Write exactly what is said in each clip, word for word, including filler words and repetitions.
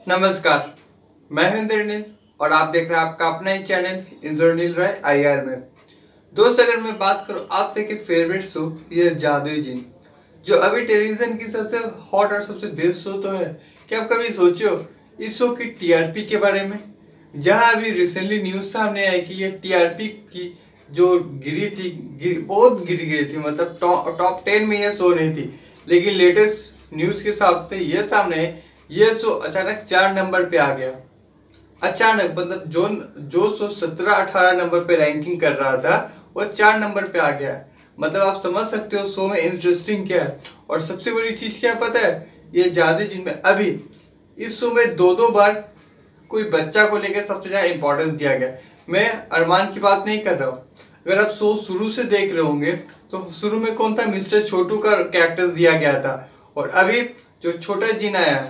नमस्कार, मैं हूं इंद्रनील और आप देख रहे हैं आपका अपना ही channel Indraneel Rai I R में। दोस्त, अगर मैं बात करूं आपसे कि फेवरेट शो ये जादुई जिन, जो अभी टेलीविजन की सबसे हॉट और सबसे बेस्ट शो तो है। क्या आप कभी सोचे हो इस शो की टी आर पी के बारे में? जहां अभी रिसेंटली न्यूज सामने आई कि ये टी आर पी की जो गिरी थी गिर, बहुत गिर गई थी, मतलब टॉप टेन में ये शो नहीं थी। लेकिन लेटेस्ट न्यूज के हिसाब से ये सामने है ये शो अचानक चार नंबर पे आ गया। अचानक मतलब जो जो शो सत्रह अठारह नंबर पे रैंकिंग कर रहा था वो चार नंबर पे आ गया। मतलब आप समझ सकते हो शो में इंटरेस्टिंग क्या है। और सबसे बड़ी चीज क्या पता है, ये जादुई जिन में अभी इस शो में दो दो बार कोई बच्चा को लेकर सबसे ज्यादा इंपॉर्टेंस दिया गया। मैं अरमान की बात नहीं कर रहा हूँ। अगर आप शो शुरू से देख रहे होंगे तो शुरू में कौन था, मिस्टर छोटू का कैरेक्टर दिया गया था। और अभी जो छोटा जिन आया है,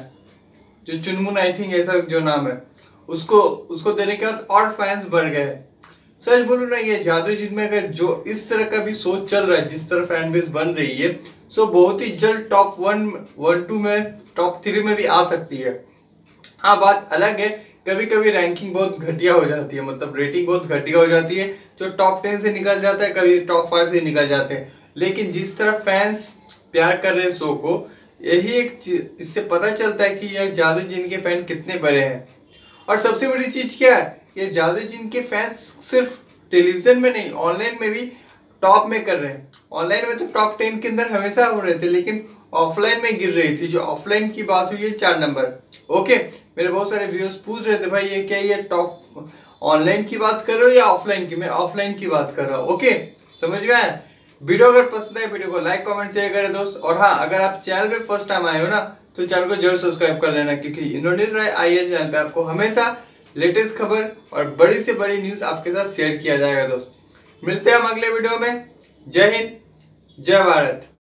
जो चुनमुन आई थिंक ऐसा जो नाम है, उसको उसको देने के बाद और फैंस बढ़ गए। सच बोलूं ना, ये जादुई जिन में अगर जो इस तरह का भी सोच चल रहा है, जिस तरह फैन बेस बन रही है, सो बहुत ही जल्द टॉप वन वन टू में टॉप थ्री में भी आ सकती है। हाँ, बात अलग है, कभी कभी रैंकिंग बहुत घटिया हो जाती है, मतलब रेटिंग बहुत घटिया हो जाती है, जो टॉप टेन से निकल जाता है, कभी टॉप फाइव से निकल जाते हैं। लेकिन जिस तरह फैंस प्यार कर रहे हैं शो को, यही एक चीज इससे पता चलता है कि यह जादुई जिन के फैन कितने बड़े हैं। और सबसे बड़ी चीज क्या है, ये जादुई जिन के फैंस सिर्फ टेलीविजन में नहीं, ऑनलाइन में भी टॉप में कर रहे हैं। ऑनलाइन में तो टॉप टेन के अंदर हमेशा हो रहे थे, लेकिन ऑफलाइन में गिर रही थी। जो ऑफलाइन की बात हुई है चार नंबर। ओके, मेरे बहुत सारे व्यूअर्स पूछ रहे थे भाई ये क्या, ये टॉप ऑनलाइन की बात कर रहे हो या ऑफलाइन की? मैं ऑफलाइन की बात कर रहा हूँ। ओके, समझ में आया? वीडियो अगर पसंद है वीडियो को लाइक कमेंट शेयर करें दोस्त। और हाँ, अगर आप चैनल पे फर्स्ट टाइम आए हो ना तो चैनल को जरूर सब्सक्राइब कर लेना, क्योंकि Indraneel Rai I R channel पे आपको हमेशा लेटेस्ट खबर और बड़ी से बड़ी न्यूज आपके साथ शेयर किया जाएगा दोस्त। मिलते हैं हम अगले वीडियो में। जय हिंद, जय भारत।